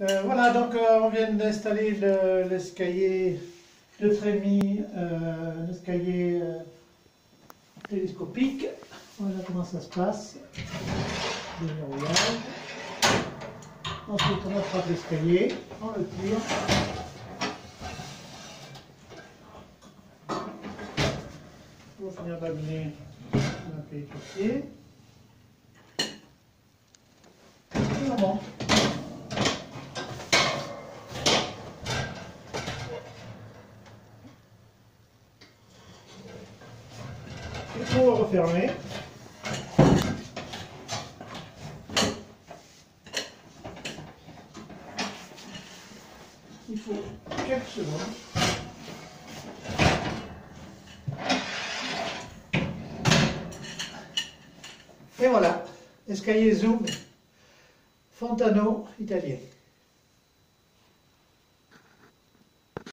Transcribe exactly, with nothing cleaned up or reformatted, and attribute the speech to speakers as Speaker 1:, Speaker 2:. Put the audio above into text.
Speaker 1: Euh, voilà, donc euh, on vient d'installer le- l'escalier de Trémy, euh, un escalier euh, télescopique. Voilà comment ça se passe. Déverrouillage. Ensuite on attrape l'escalier, on le tire. Pour finir d'abîmer la périculture. Et on monte. Il faut refermer. Il faut quelques secondes. Et voilà, escalier Zoom Fontano italien.